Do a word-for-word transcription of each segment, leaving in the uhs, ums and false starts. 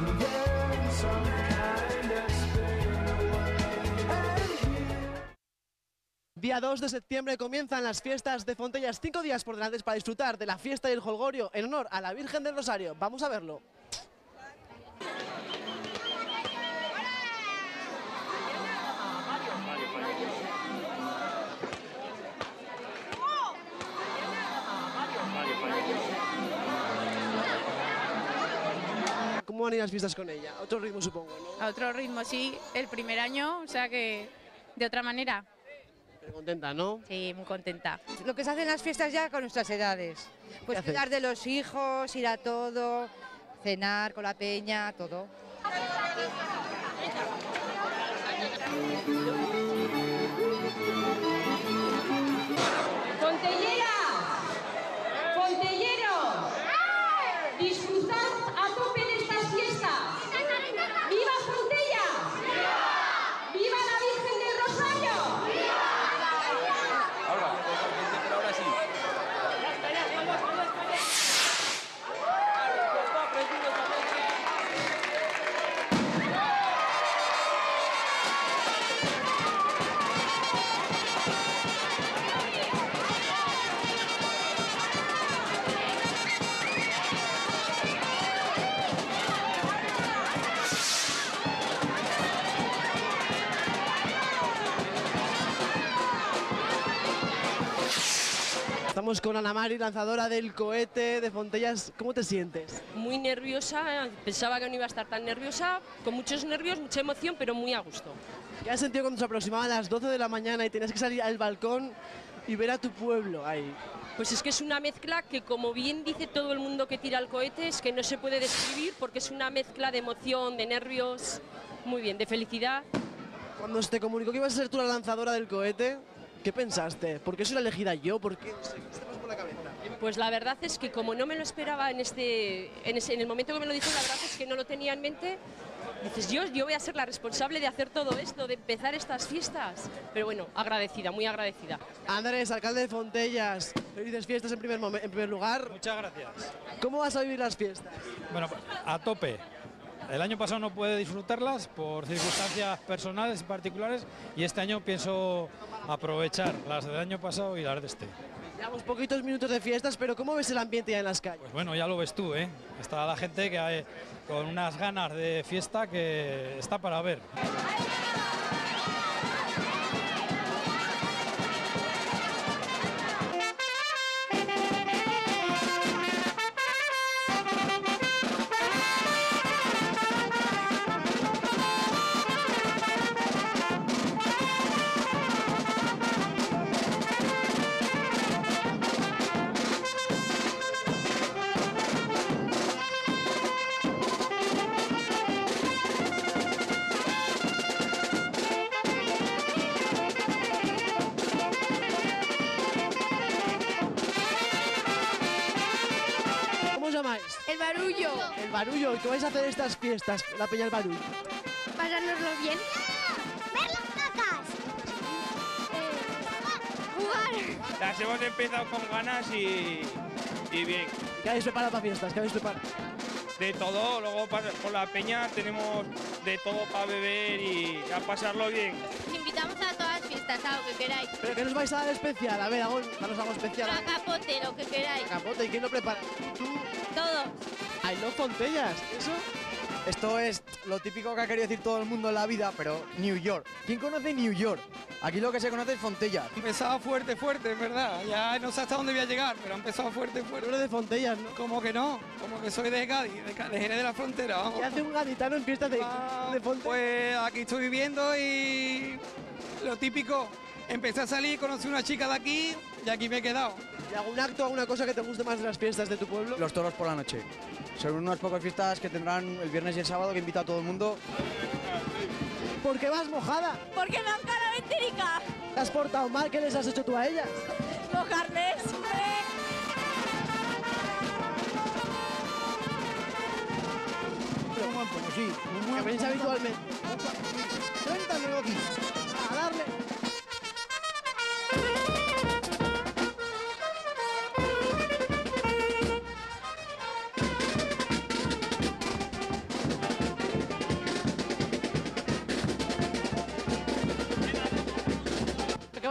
Día dos de septiembre comienzan las fiestas de Fontellas, cinco días por delante para disfrutar de la fiesta y el jolgorio en honor a la Virgen del Rosario. Vamos a verlo. ¿Cómo van a ir las fiestas con ella? A otro ritmo, supongo, ¿no? A otro ritmo, sí. El primer año, o sea que de otra manera. Pero contenta, ¿no? Sí, muy contenta. Lo que se hacen las fiestas ya con nuestras edades. Pues cuidar de los hijos, ir a todo, cenar con la peña, todo. ¡Fontelleras! ¡Fontelleros! ¡Disfrutad a tope de estas fiestas! ¡Viva Fontella! ¡Viva! ¡Viva la Virgen del Rosario! ¡Viva! Ahora, pero ahora sí. Estamos con Ana Mari, lanzadora del cohete de Fontellas. ¿Cómo te sientes? Muy nerviosa, pensaba que no iba a estar tan nerviosa, con muchos nervios, mucha emoción, pero muy a gusto. ¿Qué has sentido cuando se aproximaban las doce de la mañana y tenías que salir al balcón y ver a tu pueblo ahí? Pues es que es una mezcla que, como bien dice todo el mundo que tira el cohete, es que no se puede describir porque es una mezcla de emoción, de nervios, muy bien, de felicidad. Cuando se te comunicó que ibas a ser tú la lanzadora del cohete, ¿qué pensaste? ¿Por qué soy la elegida yo? ¿Por qué? No sé, ¿qué te pasó por la cabeza? Pues la verdad es que como no me lo esperaba en, este, en, ese, en el momento que me lo dijo, la verdad es que no lo tenía en mente. Dices, yo, yo voy a ser la responsable de hacer todo esto, de empezar estas fiestas. Pero bueno, agradecida, muy agradecida. Andrés, alcalde de Fontellas, felices fiestas en primer, en primer lugar. Muchas gracias. ¿Cómo vas a vivir las fiestas? Bueno, a tope. El año pasado no pude disfrutarlas por circunstancias personales y particulares y este año pienso aprovechar las del año pasado y las de este. Llevamos poquitos minutos de fiestas, pero ¿cómo ves el ambiente ya en las calles? Pues bueno, ya lo ves tú, ¿eh? Está la gente que hay con unas ganas de fiesta que está para ver. El barullo. El barullo. ¿Y qué vais a hacer estas fiestas, la peña del barullo? Pasárnoslo bien. Ver las cacas. Eh, jugar. Las hemos empezado con ganas y, y bien. ¿Qué habéis preparado para fiestas? ¿Qué habéis preparado? De todo, luego para, con la peña tenemos de todo para beber y a pasarlo bien. Os invitamos a todas las fiestas, a lo que queráis. ¿Pero qué nos vais a dar especial? A ver, danos algo especial. A capote, lo que queráis. Capote, ¿y quién lo prepara? ¿Tú? Todo. I love Fontellas, ¿eso? Esto es lo típico que ha querido decir todo el mundo en la vida, pero New York. ¿Quién conoce New York? Aquí lo que se conoce es Fontellas. Empezaba fuerte, fuerte, es verdad. Ya no sé hasta dónde voy a llegar, pero ha empezado fuerte, fuerte. Tú eres de Fontellas, ¿no? ¿Cómo que no? Como que soy de Cádiz, de, de Jerez de la Frontera, vamos. ¿Qué hace un gaditano en fiestas de, ah, de Fontellas? Pues aquí estoy viviendo y lo típico. Empecé a salir, conocí una chica de aquí y aquí me he quedado. ¿Y algún acto, alguna cosa que te guste más de las fiestas de tu pueblo? Los toros por la noche. Son unas pocas fiestas que tendrán el viernes y el sábado que invita a todo el mundo. ¿Por qué vas mojada? Porque me han cara ventérica. ¿Te has portado mal? ¿Qué les has hecho tú a ellas? Mojarles. Pues sí, que venís habitualmente. Cuéntalo aquí. A darle.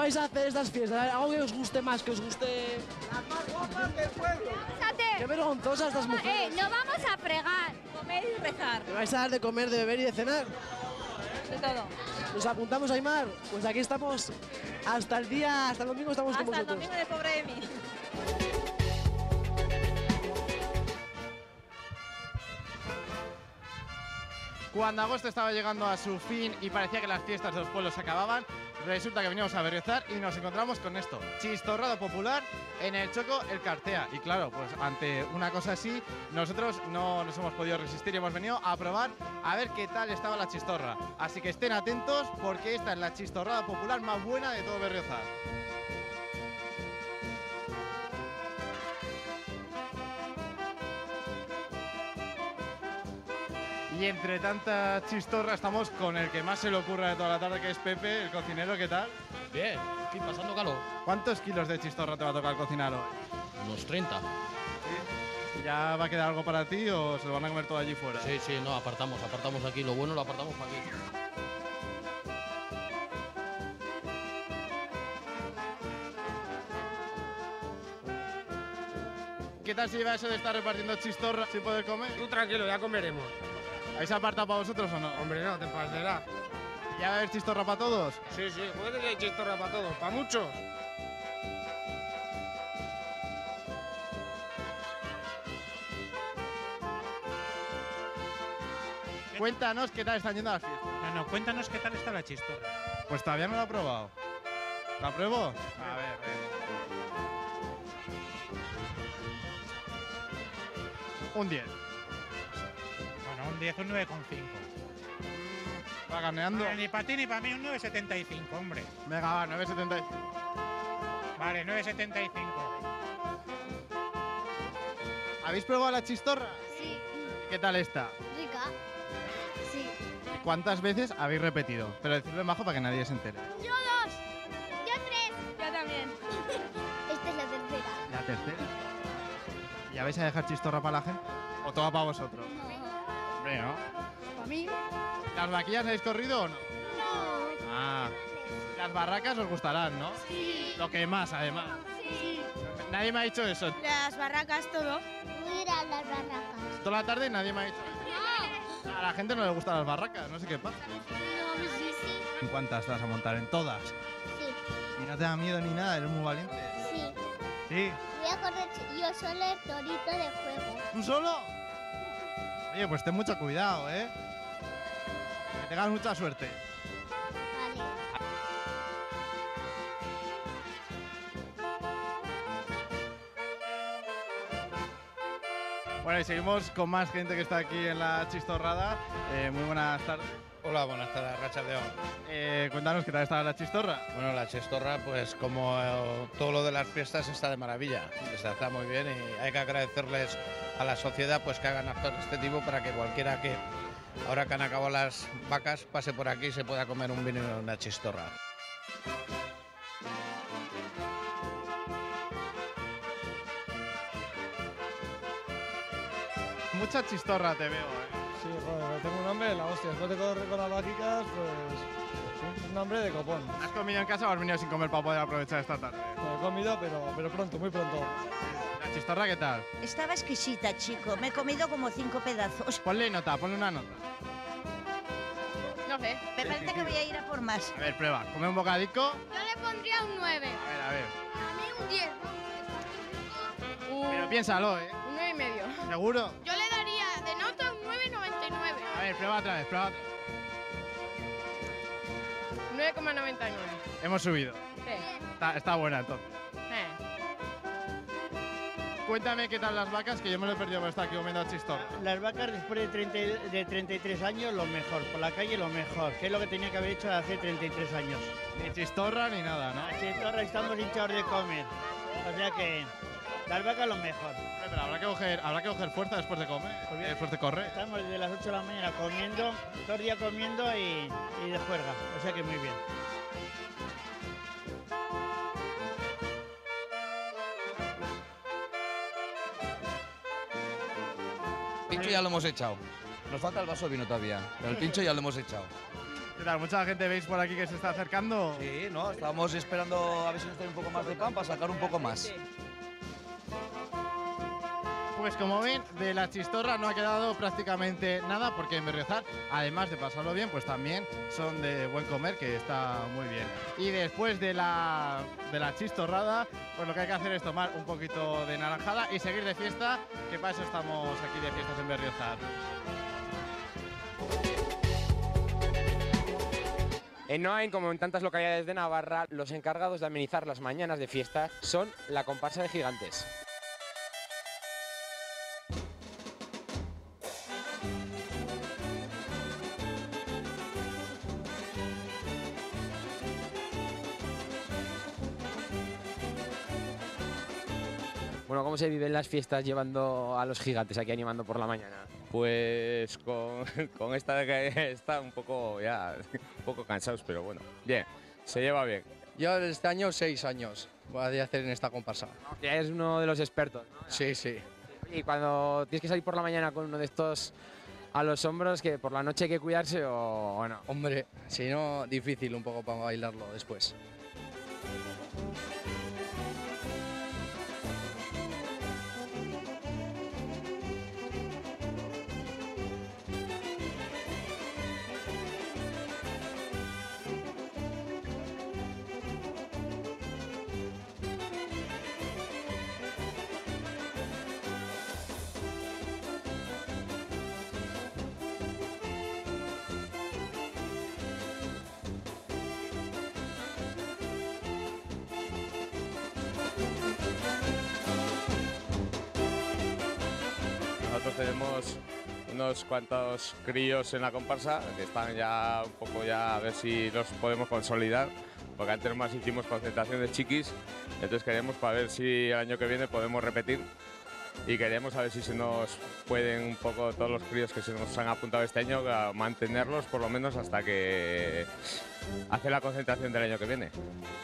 vais a hacer estas fiestas? ¿Algo que os guste más, que os guste...? Las más guapas del pueblo. Qué vergonzosas estas mujeres. Eh, no vamos a fregar. Comer y rezar. ¿Me vais a dar de comer, de beber y de cenar? De todo. ¿Nos apuntamos, Aimar? Pues aquí estamos hasta el día, hasta el domingo estamos con Hasta el vosotros. domingo de pobre de mí. Cuando agosto estaba llegando a su fin y parecía que las fiestas de los pueblos se acababan, resulta que veníamos a Berriozar y nos encontramos con esto, chistorrado popular en el Choco El Cartea. Y claro, pues ante una cosa así, nosotros no nos hemos podido resistir y hemos venido a probar a ver qué tal estaba la chistorra. Así que estén atentos porque esta es la chistorrada popular más buena de todo Berriozar. Y entre tanta chistorra estamos con el que más se le ocurra de toda la tarde, que es Pepe, el cocinero. ¿Qué tal? Bien, aquí pasando calor. ¿Cuántos kilos de chistorra te va a tocar cocinar hoy? Unos treinta. ¿Sí? ¿Ya va a quedar algo para ti o se lo van a comer todo allí fuera? Sí, sí, no, apartamos, apartamos aquí. Lo bueno lo apartamos para aquí. ¿Qué tal se lleva eso de estar repartiendo chistorra sin poder comer? Tú tranquilo, ya comeremos. ¿Habéis apartado para vosotros o no? Hombre, no, te pasará. ¿Ya va a haber chistorra para todos? Sí, sí, puede que hay chistorra para todos, para muchos. Cuéntanos qué tal están yendo las fiestas. No, no, cuéntanos qué tal está la chistorra. Pues todavía no lo he probado. ¿La pruebo? A ver, a ver. Un diez. Bueno, un diez, un nueve coma cinco. Va ganeando. Vale, ni para ti ni para mí un nueve coma setenta y cinco, hombre. Venga, va, nueve coma setenta y cinco. Vale, nueve coma setenta y cinco. ¿Habéis probado la chistorra? Sí. ¿Qué tal está? Rica. Sí. ¿Cuántas veces habéis repetido? Pero decidlo majo para que nadie se entere. Yo dos. Yo tres. Yo también. Esta es la tercera. ¿La tercera? ¿Ya vais a dejar chistorra para la gente? ¿O todo para vosotros? No. Hombre, ¿no? Para mí. ¿Las vaquillas habéis corrido o no? No. Ah. Las barracas os gustarán, ¿no? Sí. Lo que más, además. Sí. Nadie me ha dicho eso. Las barracas, todo. Mira las barracas. Toda la tarde nadie me ha dicho eso. No. A la gente no le gustan las barracas, no sé qué pasa. No, sí, sí. ¿En cuántas te vas a montar? ¿En todas? Sí. ¿Y no te da miedo ni nada? ¿Eres muy valiente? Sí. Sí. Voy a correr yo solo el torito de juego. ¿Tú solo? Oye, pues ten mucho cuidado, ¿eh? Que tengas mucha suerte. Vale. Bueno, y seguimos con más gente que está aquí en la chistorrada. Eh, muy buenas tardes. Hola, buenas tardes, Racha León. Eh, cuéntanos qué tal está la chistorra. Bueno, la chistorra, pues como eh, todo lo de las fiestas, está de maravilla. Está, está muy bien y hay que agradecerles a la sociedad pues que hagan actos de este tipo para que cualquiera que, ahora que han acabado las vacas, pase por aquí y se pueda comer un vino y una chistorra. Mucha chistorra te veo, ¿eh? Sí, joder, tengo un hambre de la hostia. Después de correr con las vaquicas, pues un hambre de copón. ¿Has comido en casa o has venido sin comer para poder aprovechar esta tarde? No he comido, pero, pero pronto, muy pronto. ¿La chistorra qué tal? Estaba exquisita, chico. Me he comido como cinco pedazos. Ponle nota, ponle una nota. No sé. Me parece que voy a ir a por más. A ver, prueba. Come un bocadico. Yo le pondría un nueve. A ver, a ver. A mí un diez. Pero piénsalo, ¿eh? Un nueve y medio. ¿Seguro? Yo le daría de nota un nueve noventa y nueve. A ver, prueba otra vez, prueba otra vez. nueve coma noventa y nueve. Hemos subido. Sí. Está, está buena entonces. Eh. Cuéntame qué tal las vacas, que yo me lo he perdido por estar aquí comiendo chistorra. Las vacas después de, treinta, de treinta y tres años, lo mejor. Por la calle, lo mejor. Que es lo que tenía que haber hecho hace treinta y tres años. Ni chistorra ni nada, ¿no? La chistorra estamos hinchados de comer. O sea que las vacas, lo mejor. Pero habrá que coger, habrá que coger fuerza después de comer, después de correr. Estamos desde las ocho de la mañana comiendo, todo el día comiendo y, y de juerga. O sea que muy bien. El pincho ya lo hemos echado. Nos falta el vaso de vino todavía, pero el pincho ya lo hemos echado. ¿Qué tal? ¿Mucha gente veis por aquí que se está acercando? Sí, no, estamos esperando a ver si nos trae un poco más de pan para sacar un poco más. Pues como ven, de la chistorra no ha quedado prácticamente nada, porque en Berriozar, además de pasarlo bien, pues también son de buen comer, que está muy bien. Y después de la, de la chistorrada, pues lo que hay que hacer es tomar un poquito de naranjada y seguir de fiesta, que para eso estamos aquí de fiestas en Berriozar. En Noain, como en tantas localidades de Navarra, los encargados de amenizar las mañanas de fiesta son la comparsa de gigantes. Bueno, ¿cómo se viven las fiestas llevando a los gigantes aquí animando por la mañana? Pues con, con esta de que está un poco ya un poco cansados, pero bueno, bien, se lleva bien. Yo este año seis años voy a hacer en esta comparsa. Ya es uno de los expertos, ¿no? Sí, sí. Y cuando tienes que salir por la mañana con uno de estos a los hombros, que por la noche hay que cuidarse o, o no. Hombre, si no, difícil un poco para bailarlo después. Nosotros tenemos unos cuantos críos en la comparsa que están ya un poco ya a ver si los podemos consolidar, porque antes más hicimos concentración de chiquis, entonces queremos para ver si el año que viene podemos repetir y queremos a ver si se nos pueden un poco todos los críos que se nos han apuntado este año a mantenerlos por lo menos hasta que hace la concentración del año que viene.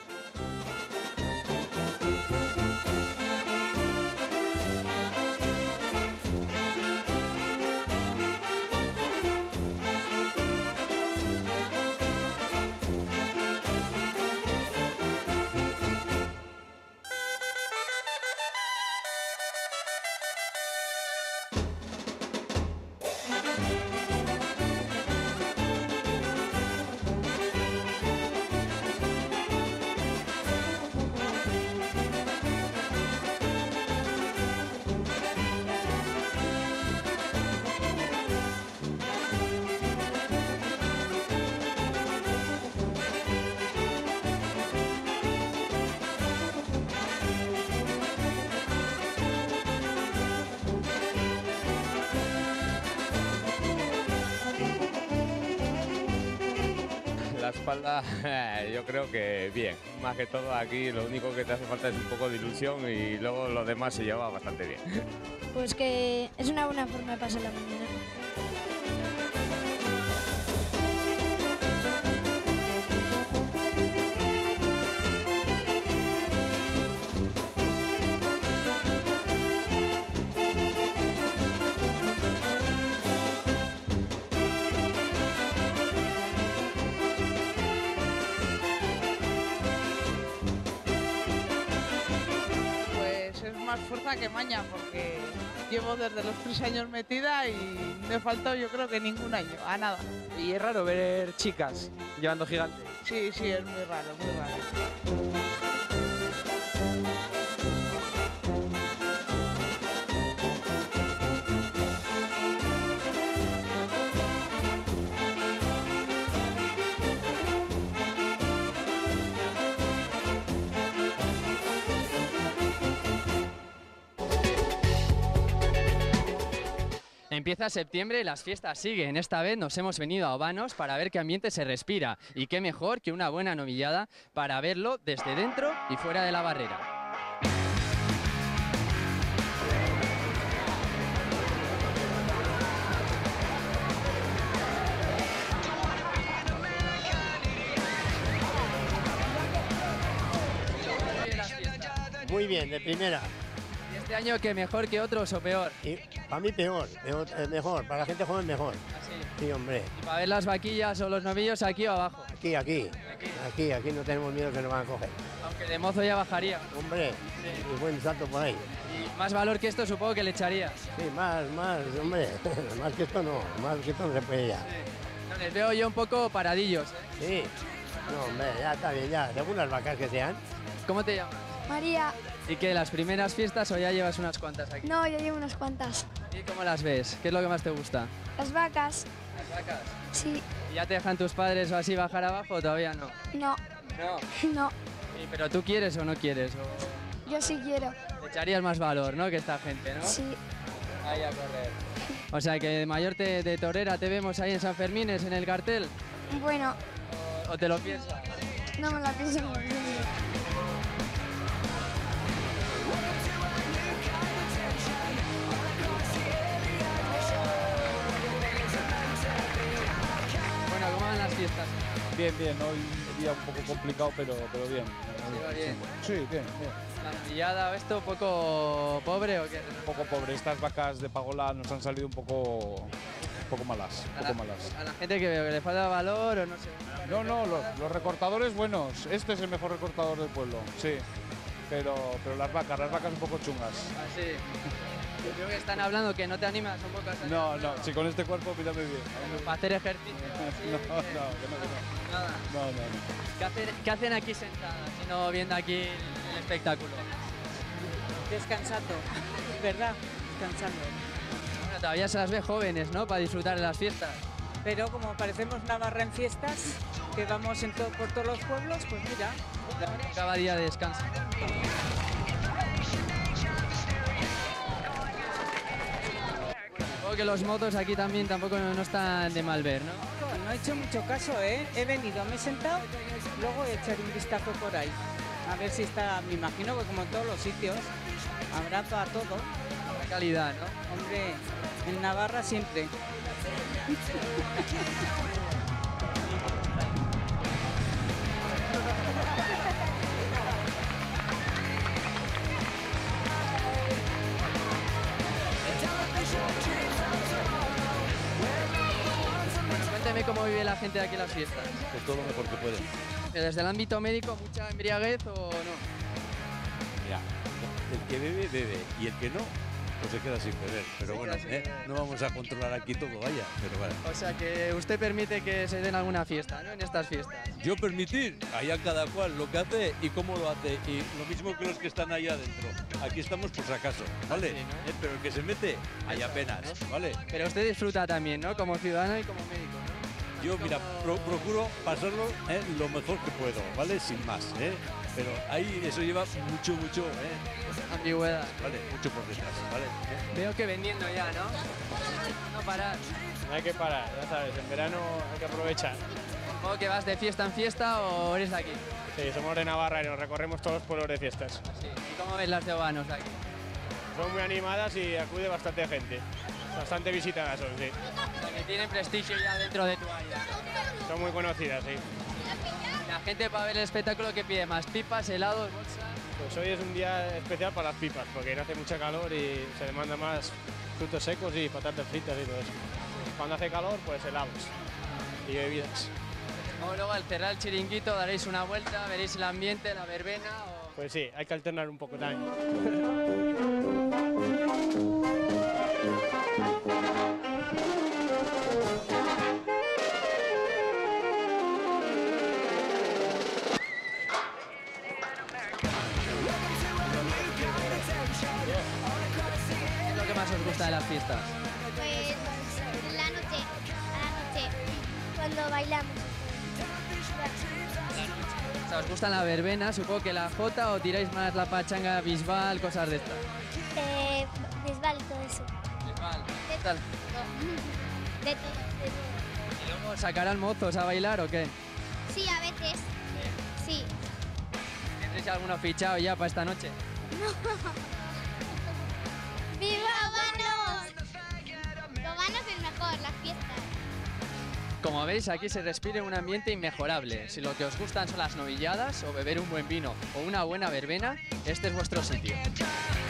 La espalda, yo creo que bien. Más que todo aquí lo único que te hace falta es un poco de ilusión y luego lo demás se lleva bastante bien. Pues que es una buena forma de pasar la mañana. Más fuerza que maña, porque llevo desde los tres años metida y no he faltado yo creo que ningún año, a nada. Y es raro ver chicas llevando gigantes. Sí, sí, es muy raro, muy raro. Empieza septiembre y las fiestas siguen. Esta vez nos hemos venido a Obanos para ver qué ambiente se respira. Y qué mejor que una buena novillada para verlo desde dentro y fuera de la barrera. Muy bien, de primera. ¿Y este año qué mejor que otros o peor? Y Para mí peor, peor eh, mejor, para la gente joven mejor. ¿Ah, sí? Sí, hombre. ¿Y para ver las vaquillas o los novillos aquí o abajo? Aquí, aquí, aquí, aquí no tenemos miedo que nos van a coger. Aunque de mozo ya bajaría. Hombre, Sí. y buen salto por ahí. Y más valor que esto supongo que le echarías. Sí, más, más, hombre, más que esto no, más que esto no se puede ya. No, les veo yo un poco paradillos, ¿eh? Sí, no, hombre, ya está bien, ya, según las vacas que sean. ¿Cómo te llamas? María, ¿Y qué, las primeras fiestas o ya llevas unas cuantas aquí? no, ya llevo unas cuantas. ¿Y cómo las ves? ¿Qué es lo que más te gusta? Las vacas, ¿Las vacas? sí, ¿Y ya te dejan tus padres o así bajar abajo o todavía no? no, No. no, Sí, ¿pero tú quieres o no quieres? O... yo sí quiero, Le echarías más valor, ¿no? Que esta gente, ¿no? sí. Ahí a correr. O sea, que de mayor te- de torera te vemos ahí en San Fermines, en el cartel. Bueno, ¿O, o te lo piensas? no me la pienso, no me la pienso. Bueno, ¿cómo van las fiestas? Bien, bien, hoy un día un poco complicado, pero, pero bien. Sí, va bien. Sí, bien, bien. ¿La novillada o esto un poco pobre o qué? Un poco pobre. Estas vacas de pagola nos han salido un poco, un poco malas, un A poco la, malas. a la gente que veo que le falta valor o no sé. No, no, los, los recortadores buenos. Este es el mejor recortador del pueblo, sí. Pero, pero las vacas, las vacas un poco chungas. Así. Creo que están hablando que no te animas un poco a salir. No, no, si con este cuerpo mírame bien. Para hacer ejercicio. No, no, que no, que no. Nada. No, no, no. ¿Qué hacen, qué hacen aquí sentadas, sino viendo aquí el espectáculo? Descansando, ¿verdad? Descansando. Bueno, todavía se las ve jóvenes, ¿no? Para disfrutar de las fiestas. Pero como parecemos Navarra en fiestas, que vamos en to- por todos los pueblos, pues mira. Cada día de descanso. Supongo que los motos aquí también tampoco no, no están de mal ver, ¿no? No he hecho mucho caso, ¿eh? He venido, me he sentado, luego he echado un vistazo por ahí. A ver si está, me imagino que como en todos los sitios, habrá para todo. La calidad, ¿no? Hombre, en Navarra siempre. Cuénteme cómo vive la gente de aquí las fiestas. Pues todo lo mejor que pueden. ¿Desde el ámbito médico mucha embriaguez o no? Mira, el que bebe, bebe. Y el que no, pues se queda sin beber. Pero Se bueno, queda sin ¿eh? beber. No vamos a controlar aquí todo, vaya. Pero bueno. O sea que usted permite que se den alguna fiesta, ¿no? En estas fiestas. Yo permitir, allá cada cual lo que hace y cómo lo hace. Y lo mismo que los que están allá adentro. Aquí estamos por si acaso, ¿vale? Sí, ¿no? Eh, Pero el que se mete, hay apenas, ¿vale? Pero usted disfruta también, ¿no? Como ciudadano y como médico, ¿no? Yo, mira, pro- procuro pasarlo eh, lo mejor que puedo, ¿vale? Sin más, ¿eh? Pero ahí eso lleva mucho, mucho, ¿eh? Ambigüedad. Vale, mucho por detrás, ¿vale? ¿Eh? Veo que vendiendo ya, ¿no? No parar. No hay que parar, ya sabes, en verano hay que aprovechar. ¿Supongo que vas de fiesta en fiesta o eres de aquí? Sí, somos de Navarra y nos recorremos todos los pueblos de fiestas. Sí. ¿Y cómo ves las de Obanos de aquí? Son muy animadas y acude bastante gente. Bastante visitadas son, sí. O sea, que tienen prestigio ya dentro de tu área. Son muy conocidas, sí. La gente para ver el espectáculo que pide más, pipas, helados, bolsas. Pues hoy es un día especial para las pipas, porque no hace mucha calor y se demanda más frutos secos y patatas fritas y todo eso. Cuando hace calor, pues helados y bebidas. O luego al cerrar el chiringuito daréis una vuelta, veréis el ambiente, la verbena o... Pues sí, hay que alternar un poco también. ¿Qué es lo que más os gusta de las fiestas? Pues la noche, a la noche, cuando bailamos. O sea, ¿os gusta la verbena? Supongo que la jota o tiráis más la pachanga, bisbal, cosas de estas. Eh, Bisbal y todo eso. Bisbal. De ¿Qué tal? todo. De todo, de todo. ¿Y luego sacarán mozos a bailar o qué? Sí, a veces. Sí. ¿Tendréis alguno fichado ya para esta noche? ¡Viva Obanos! Obanos es mejor, las fiestas. Como veis, aquí se respira un ambiente inmejorable. Si lo que os gustan son las novilladas o beber un buen vino o una buena verbena, este es vuestro sitio.